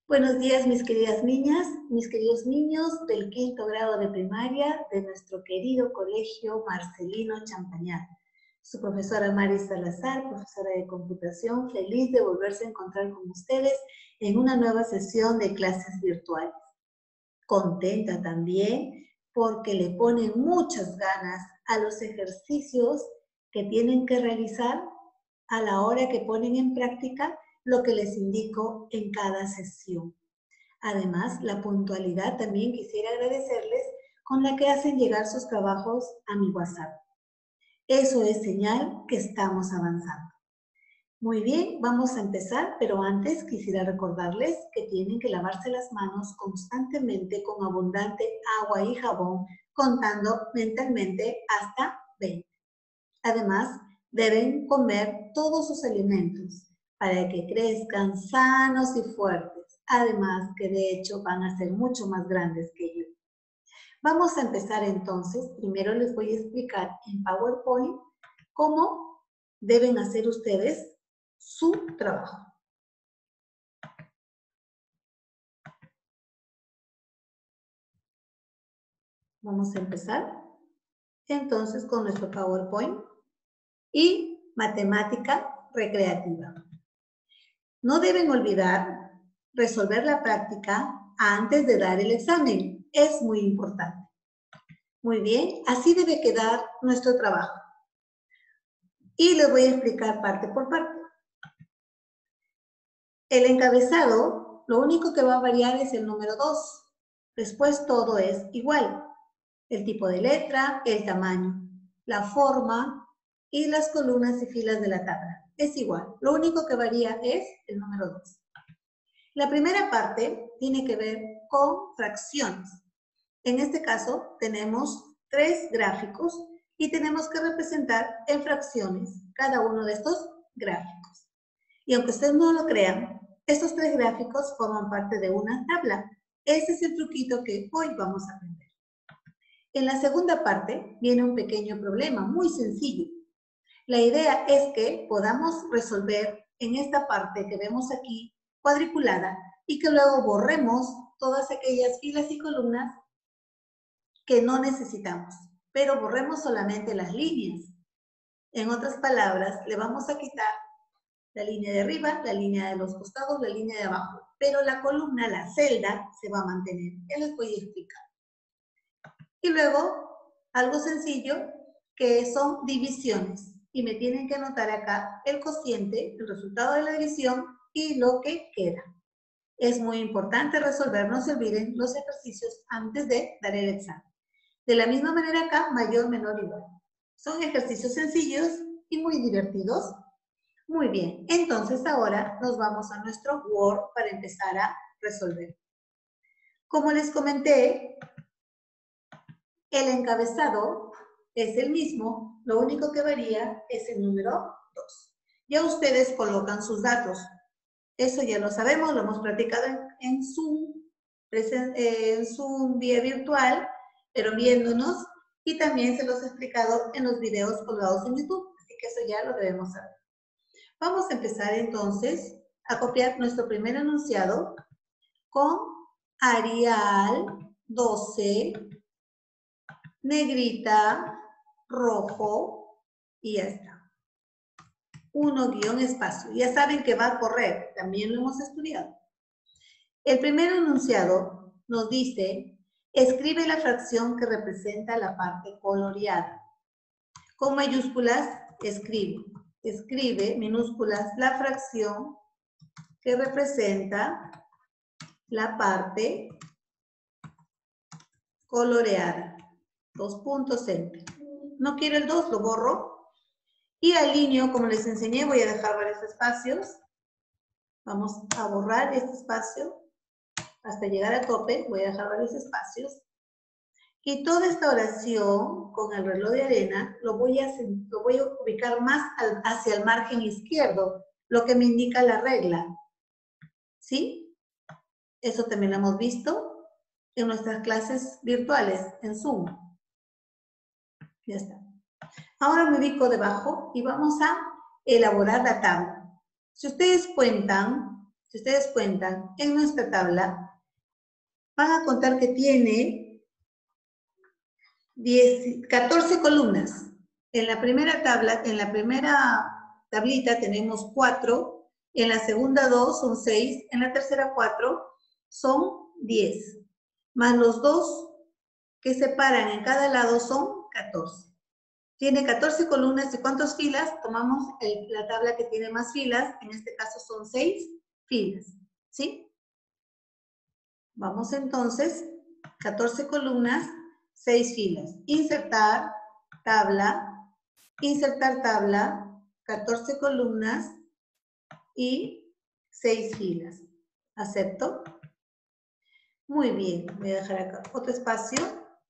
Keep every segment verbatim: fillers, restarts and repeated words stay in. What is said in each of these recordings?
Buenos días, mis queridas niñas, mis queridos niños del quinto grado de primaria de nuestro querido colegio Marcelino Champañat. Su profesora Mari Salazar, profesora de computación, feliz de volverse a encontrar con ustedes en una nueva sesión de clases virtuales. Contenta también porque le ponen muchas ganas a los ejercicios que tienen que realizar a la hora que ponen en práctica lo que les indico en cada sesión. Además, la puntualidad también quisiera agradecerles con la que hacen llegar sus trabajos a mi WhatsApp. Eso es señal que estamos avanzando. Muy bien, vamos a empezar, pero antes quisiera recordarles que tienen que lavarse las manos constantemente con abundante agua y jabón, contando mentalmente hasta veinte. Además, deben comer todos sus alimentos para que crezcan sanos y fuertes, además que de hecho van a ser mucho más grandes que yo. Vamos a empezar entonces. Primero les voy a explicar en PowerPoint cómo deben hacer ustedes su trabajo. Vamos a empezar entonces con nuestro PowerPoint y matemática recreativa. No deben olvidar resolver la práctica antes de dar el examen. Es muy importante. Muy bien, así debe quedar nuestro trabajo. Y les voy a explicar parte por parte. El encabezado, lo único que va a variar es el número dos. Después todo es igual. El tipo de letra, el tamaño, la forma y las columnas y filas de la tabla. Es igual. Lo único que varía es el número dos. La primera parte tiene que ver con fracciones. En este caso tenemos tres gráficos y tenemos que representar en fracciones cada uno de estos gráficos. Y aunque ustedes no lo crean, estos tres gráficos forman parte de una tabla. Ese es el truquito que hoy vamos a aprender. En la segunda parte viene un pequeño problema, muy sencillo. La idea es que podamos resolver en esta parte que vemos aquí, cuadriculada, y que luego borremos todas aquellas filas y columnas que no necesitamos, pero borremos solamente las líneas. En otras palabras, le vamos a quitar la línea de arriba, la línea de los costados, la línea de abajo, pero la columna, la celda, se va a mantener. Ya les voy a explicar. Y luego, algo sencillo, que son divisiones. Y me tienen que anotar acá el cociente, el resultado de la división y lo que queda. Es muy importante resolver, no se olviden los ejercicios antes de dar el examen. De la misma manera acá, mayor, menor, igual. Son ejercicios sencillos y muy divertidos. Muy bien, entonces ahora nos vamos a nuestro Word para empezar a resolver. Como les comenté, el encabezado es el mismo, lo único que varía es el número dos. Ya ustedes colocan sus datos. Eso ya lo sabemos, lo hemos practicado en, en Zoom, en Zoom vía virtual, pero viéndonos, y también se los he explicado en los videos colgados en YouTube, así que eso ya lo debemos saber. Vamos a empezar entonces a copiar nuestro primer enunciado con Arial doce, negrita, rojo, y ya está. Uno guión espacio. Ya saben que va a correr, también lo hemos estudiado. El primer enunciado nos dice, escribe la fracción que representa la parte coloreada. Con mayúsculas, escribe. Escribe, minúsculas, la fracción que representa la parte coloreada. Dos puntos enter. No quiero el dos, lo borro. Y alineo, como les enseñé, voy a dejar varios espacios. Vamos a borrar este espacio hasta llegar a tope. Voy a dejar varios espacios. Y toda esta oración con el reloj de arena lo voy a, lo voy a ubicar más al, hacia el margen izquierdo, lo que me indica la regla. ¿Sí? Eso también lo hemos visto en nuestras clases virtuales, en Zoom. Ya está. Ahora me ubico debajo y vamos a elaborar la tabla. Si ustedes cuentan, si ustedes cuentan, en nuestra tabla, van a contar que tiene diez, catorce columnas. En la primera tabla, en la primera tablita tenemos cuatro, en la segunda dos son seis, en la tercera cuatro son diez. Más los dos que separan en cada lado son catorce. Tiene catorce columnas. ¿Y cuántas filas? Tomamos el, la tabla que tiene más filas, en este caso son seis filas, ¿sí? Vamos entonces, catorce columnas, seis filas. Insertar tabla, insertar tabla, catorce columnas y seis filas. ¿Acepto? Muy bien, voy a dejar acá otro espacio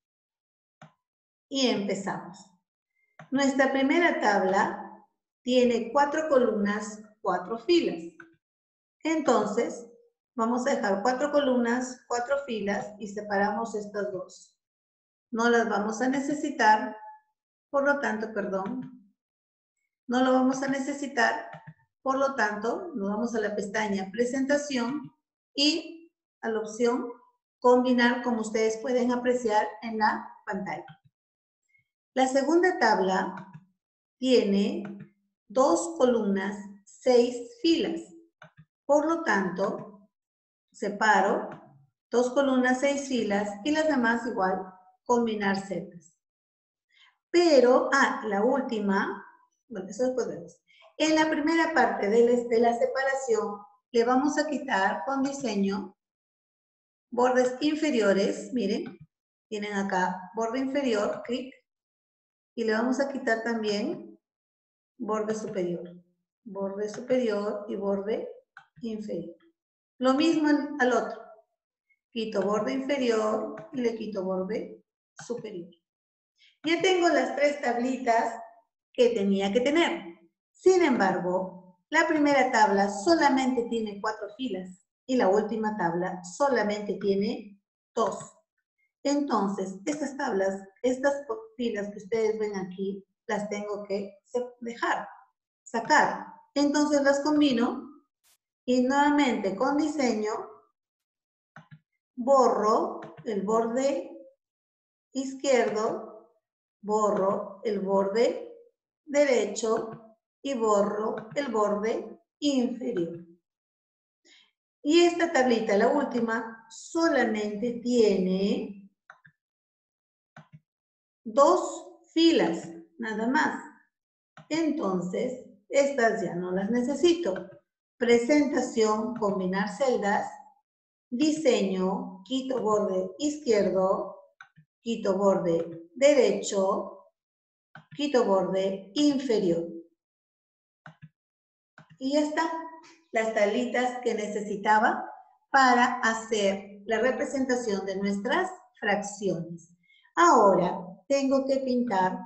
y empezamos. Nuestra primera tabla tiene cuatro columnas, cuatro filas. Entonces, vamos a dejar cuatro columnas, cuatro filas y separamos estas dos. No las vamos a necesitar, por lo tanto, perdón, no lo vamos a necesitar, por lo tanto, nos vamos a la pestaña Presentación y a la opción Combinar, como ustedes pueden apreciar en la pantalla. La segunda tabla tiene dos columnas, seis filas. Por lo tanto, separo dos columnas, seis filas y las demás igual, combinar celdas. Pero, ah, la última, bueno, eso después vemos. En la primera parte de la, de la separación, le vamos a quitar con diseño bordes inferiores, miren, tienen acá borde inferior, clic, y le vamos a quitar también borde superior, borde superior y borde inferior. Lo mismo al otro, quito borde inferior y le quito borde superior. Ya tengo las tres tablitas que tenía que tener. Sin embargo, la primera tabla solamente tiene cuatro filas y la última tabla solamente tiene dos. Entonces, estas tablas, estas filas que ustedes ven aquí, las tengo que dejar, sacar. Entonces las combino y nuevamente con diseño borro el borde izquierdo, borro el borde derecho y borro el borde inferior. Y esta tablita, la última, solamente tiene dos filas, nada más. Entonces, estas ya no las necesito. Presentación, combinar celdas, diseño, quito borde izquierdo, quito borde derecho, quito borde inferior. Y ya está, las tablitas que necesitaba para hacer la representación de nuestras fracciones. Ahora tengo que pintar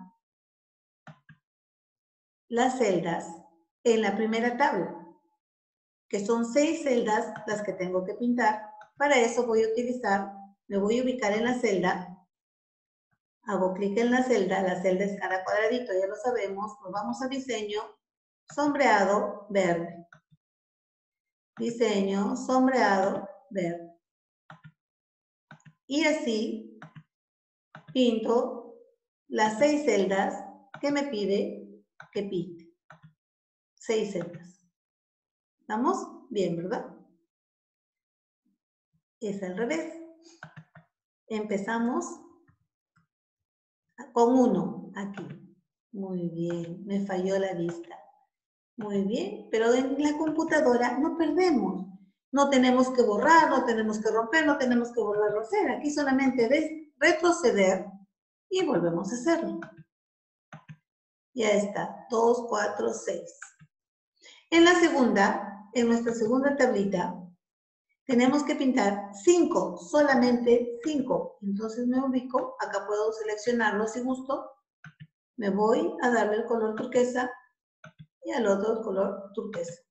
las celdas en la primera tabla, que son seis celdas las que tengo que pintar. Para eso voy a utilizar, me voy a ubicar en la celda, hago clic en la celda, la celda es cada cuadradito, ya lo sabemos, nos vamos a diseño, sombreado, verde. Diseño, sombreado, verde. Y así pinto las seis celdas que me pide que pinte. Seis celdas. ¿Estamos? Bien, ¿verdad? Es al revés. Empezamos con uno aquí. Muy bien, me falló la vista. Muy bien, pero en la computadora no perdemos. No tenemos que borrar, no tenemos que romper, no tenemos que volverlo a hacer. Aquí solamente es retroceder y volvemos a hacerlo. Ya está, dos, cuatro, seis. En la segunda, en nuestra segunda tablita, tenemos que pintar cinco, solamente cinco. Entonces me ubico, acá puedo seleccionarlo si gusto. Me voy a darle el color turquesa y al otro el color turquesa.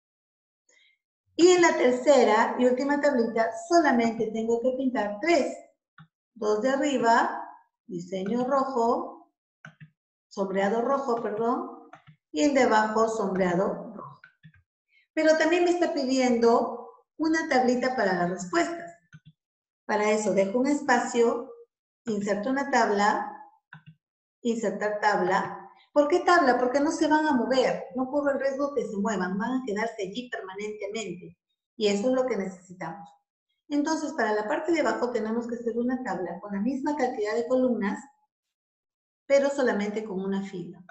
Y en la tercera y última tablita solamente tengo que pintar tres. Dos de arriba, diseño rojo, sombreado rojo, perdón, y el de abajo sombreado rojo. Pero también me está pidiendo una tablita para las respuestas. Para eso dejo un espacio, inserto una tabla, insertar tabla. ¿Por qué tabla? Porque no se van a mover, no corro el riesgo que se muevan, van a quedarse allí permanentemente. Y eso es lo que necesitamos. Entonces, para la parte de abajo tenemos que hacer una tabla con la misma cantidad de columnas, pero solamente con una fila.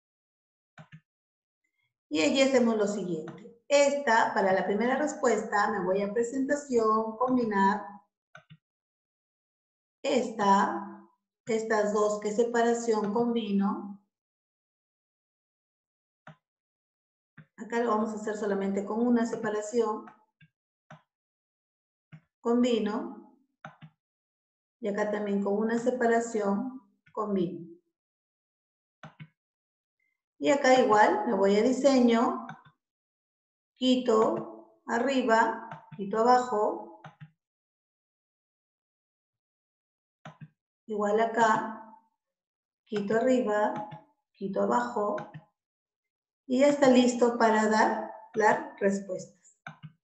Y allí hacemos lo siguiente. Esta, para la primera respuesta, me voy a presentación, combinar. Esta, estas dos, que separación, combino. Acá lo vamos a hacer solamente con una separación. Combino. Y acá también con una separación, combino. Y acá igual, me voy a diseño, quito arriba, quito abajo. Igual acá, quito arriba, quito abajo. Y ya está listo para dar las respuestas.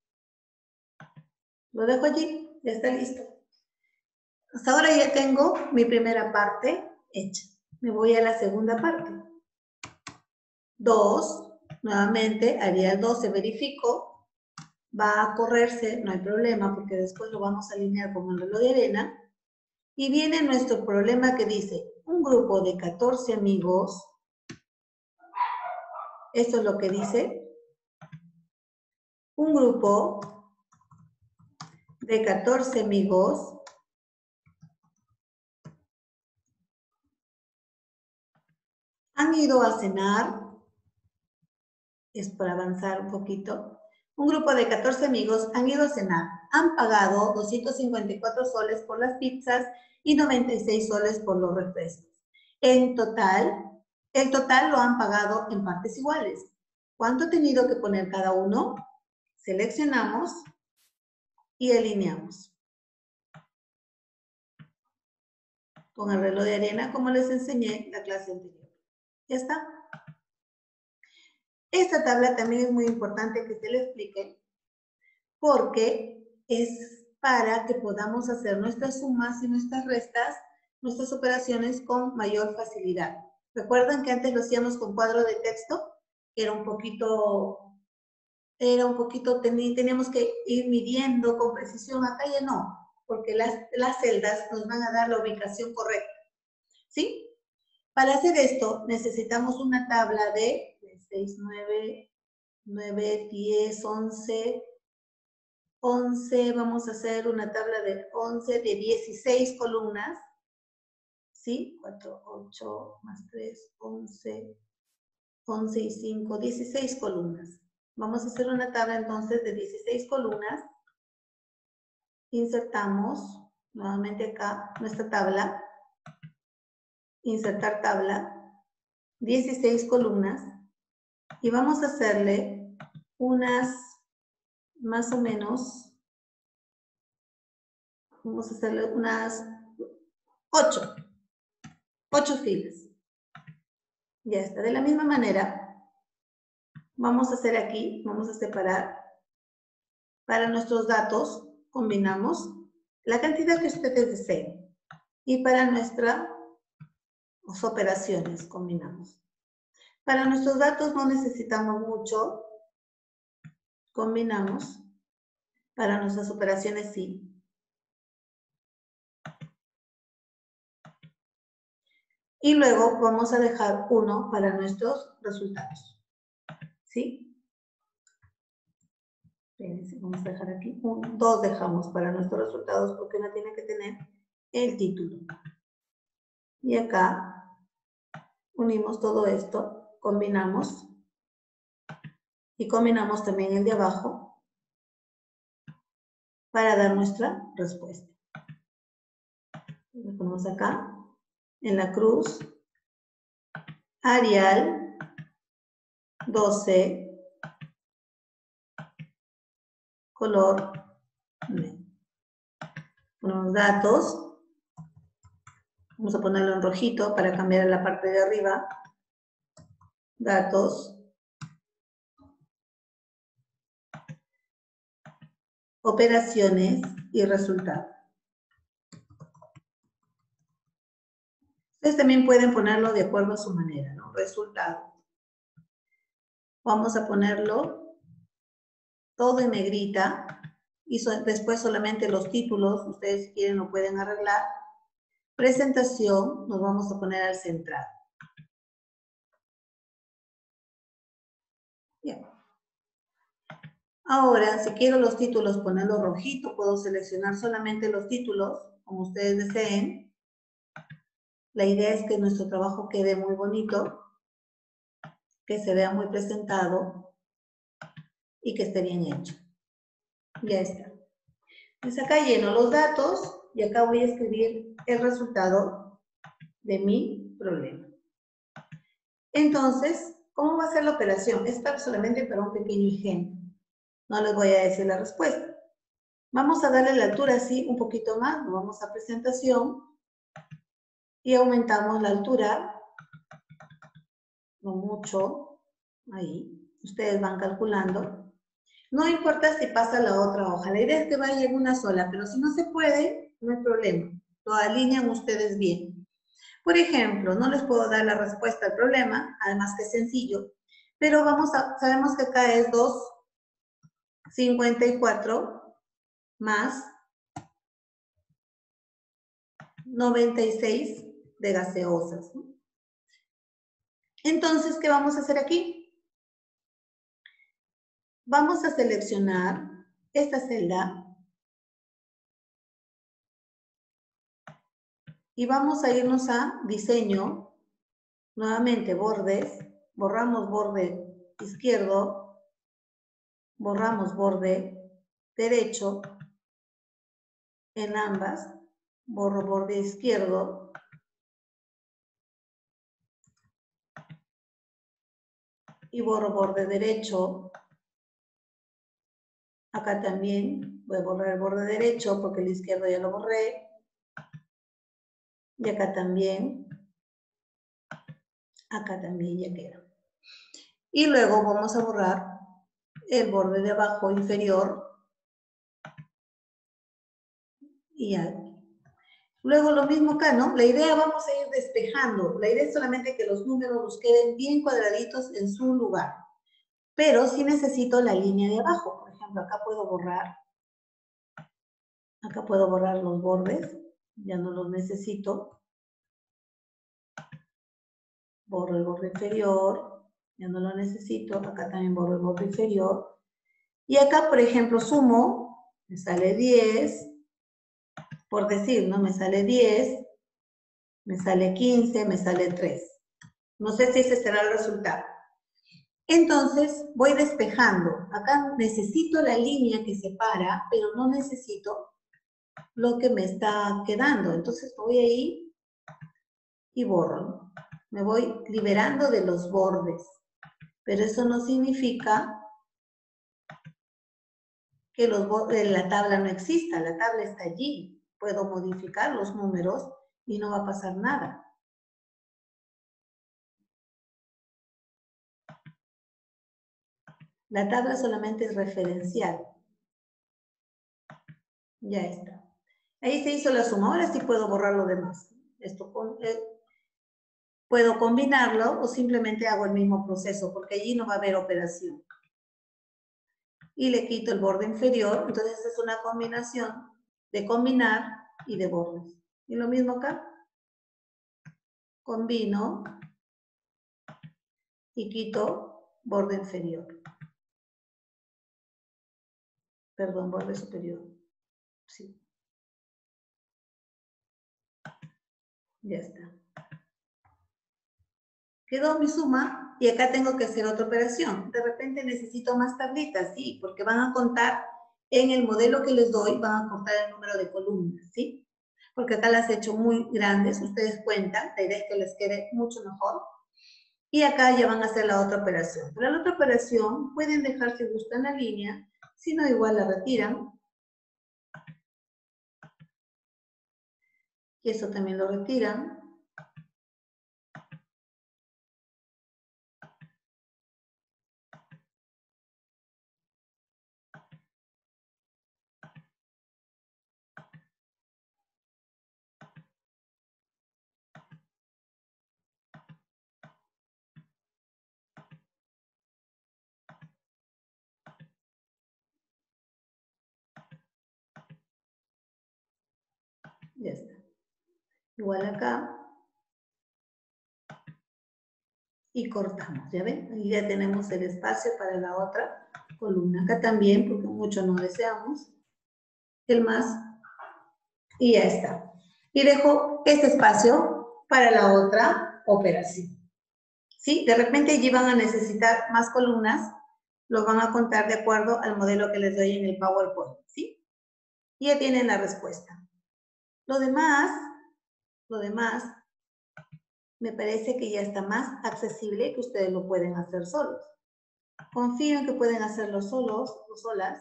Lo dejo allí, ya está listo. Hasta ahora ya tengo mi primera parte hecha. Me voy a la segunda parte. dos, nuevamente haría el doce, verifico. Va a correrse, no hay problema, porque después lo vamos a alinear con el reloj de arena. Y viene nuestro problema que dice, un grupo de catorce amigos, esto es lo que dice, un grupo de catorce amigos han ido a cenar, es para avanzar un poquito, un grupo de catorce amigos han ido a cenar, han pagado doscientos cincuenta y cuatro soles por las pizzas y noventa y seis soles por los refrescos. En total, el total lo han pagado en partes iguales. ¿Cuánto ha tenido que poner cada uno? Seleccionamos y alineamos. Con el reloj de arena, como les enseñé en la clase anterior. ¿Ya está? Esta tabla también es muy importante que se le explique porque es para que podamos hacer nuestras sumas y nuestras restas, nuestras operaciones con mayor facilidad. ¿Recuerdan que antes lo hacíamos con cuadro de texto? Era un poquito, era un poquito, teníamos que ir midiendo con precisión. Acá ya no, porque las, las celdas nos van a dar la ubicación correcta. ¿Sí? Para hacer esto necesitamos una tabla de seis, nueve, nueve, diez, once, once, vamos a hacer una tabla de once, de dieciséis columnas, ¿sí? cuatro, ocho, más tres, once, once y cinco, dieciséis columnas. Vamos a hacer una tabla entonces de dieciséis columnas. Insertamos nuevamente acá nuestra tabla. Insertar tabla. dieciséis columnas. Y vamos a hacerle unas, más o menos, vamos a hacerle unas ocho, ocho filas. Ya está. De la misma manera, vamos a hacer aquí, vamos a separar. Para nuestros datos, combinamos la cantidad que ustedes deseen. Y para nuestras operaciones, combinamos. Para nuestros datos no necesitamos mucho. Combinamos. Para nuestras operaciones sí. Y luego vamos a dejar uno para nuestros resultados. ¿Sí? Fíjense, vamos a dejar aquí. Un, dos dejamos para nuestros resultados porque no tiene que tener el título. Y acá unimos todo esto, combinamos. Y combinamos también el de abajo para dar nuestra respuesta. Lo ponemos acá, en la cruz. Arial, doce, color negro. Ponemos datos. Vamos a ponerlo en rojito para cambiar la parte de arriba. Datos. operaciones y resultado. Ustedes también pueden ponerlo de acuerdo a su manera, ¿no? Resultado. Vamos a ponerlo todo en negrita y so después solamente los títulos, ustedes si quieren lo pueden arreglar. Presentación, nos vamos a poner al central. Bien. Ahora, si quiero los títulos ponerlo rojito, puedo seleccionar solamente los títulos, como ustedes deseen. La idea es que nuestro trabajo quede muy bonito, que se vea muy presentado y que esté bien hecho. Ya está. Pues acá lleno los datos y acá voy a escribir el resultado de mi problema. Entonces, ¿cómo va a ser la operación? Es para solamente para un pequeño ejemplo. No les voy a decir la respuesta. Vamos a darle la altura así un poquito más. Nos vamos a presentación y aumentamos la altura. No mucho. Ahí. Ustedes van calculando. No importa si pasa la otra hoja. La idea es que vaya en una sola, pero si no se puede, no hay problema. Lo alinean ustedes bien. Por ejemplo, no les puedo dar la respuesta al problema, además que es sencillo, pero vamos a, sabemos que acá es dos punto cincuenta y cuatro más noventa y seis de gaseosas. Entonces, ¿qué vamos a hacer aquí? Vamos a seleccionar esta celda y vamos a irnos a diseño, nuevamente bordes, borramos borde izquierdo, borramos borde derecho, en ambas, borro borde izquierdo, y borro borde derecho. Acá también voy a borrar el borde derecho porque el izquierdo ya lo borré. Y acá también. Acá también ya queda. Y luego vamos a borrar el borde de abajo inferior. Y aquí. Luego lo mismo acá, ¿no? La idea vamos a ir despejando. La idea es solamente que los números nos queden bien cuadraditos en su lugar. Pero sí necesito la línea de abajo. Por ejemplo, acá puedo borrar. Acá puedo borrar los bordes. Ya no los necesito. Borro el borde inferior. Ya no lo necesito. Acá también borro el borde inferior. Y acá, por ejemplo, sumo. Me sale diez. Por decir, ¿no? Me sale diez. Me sale quince. Me sale tres. No sé si ese será el resultado. Entonces, voy despejando. Acá necesito la línea que separa, pero no necesito lo que me está quedando. Entonces, voy ahí y borro. Me voy liberando de los bordes. Pero eso no significa que los bordes, la tabla no exista. La tabla está allí. Puedo modificar los números y no va a pasar nada. La tabla solamente es referencial. Ya está. Ahí se hizo la suma. Ahora sí puedo borrar lo demás. Esto con, eh, puedo combinarlo o simplemente hago el mismo proceso porque allí no va a haber operación. Y le quito el borde inferior. Entonces es una combinación de combinar y de bordes. Y lo mismo acá. Combino y quito borde inferior. Perdón, borde superior. Sí. Ya está. Quedó mi suma y acá tengo que hacer otra operación. De repente necesito más tablitas, sí, porque van a contar en el modelo que les doy, van a contar el número de columnas, ¿sí? Porque acá las he hecho muy grandes, ustedes cuentan, la idea es que les quede mucho mejor. Y acá ya van a hacer la otra operación. Para la otra operación pueden dejar si gustan la línea, si no igual la retiran. Y eso también lo retiran. Ya está. Igual acá. Y cortamos, ¿ya ven? Ahí ya tenemos el espacio para la otra columna. Acá también, porque mucho no deseamos. El más. Y ya está. Y dejo este espacio para la otra operación. ¿Sí? De repente allí van a necesitar más columnas. Los van a contar de acuerdo al modelo que les doy en el PowerPoint. ¿Sí? Y ya tienen la respuesta. Lo demás, lo demás, me parece que ya está más accesible, que ustedes lo pueden hacer solos. Confío en que pueden hacerlo solos o solas,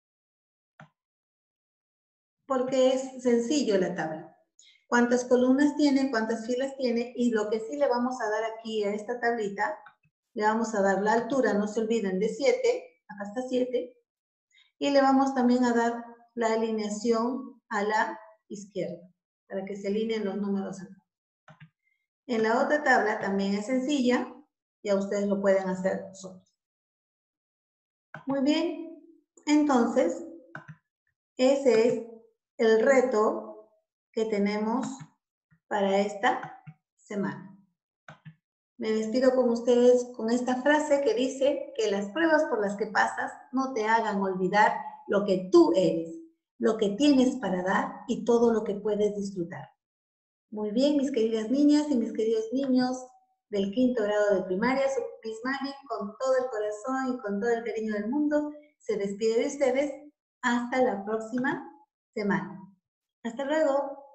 porque es sencillo la tabla. Cuántas columnas tiene, cuántas filas tiene, y lo que sí le vamos a dar aquí a esta tablita, le vamos a dar la altura, no se olviden, de siete, acá está siete, y le vamos también a dar la alineación a la izquierda, para que se alineen los números acá. En la otra tabla también es sencilla, ya ustedes lo pueden hacer solos. Muy bien, entonces, ese es el reto que tenemos para esta semana. Me despido con ustedes con esta frase que dice que las pruebas por las que pasas no te hagan olvidar lo que tú eres, lo que tienes para dar y todo lo que puedes disfrutar. Muy bien, mis queridas niñas y mis queridos niños del quinto grado de primaria, su Miss Maggie, con todo el corazón y con todo el cariño del mundo, se despide de ustedes hasta la próxima semana. Hasta luego.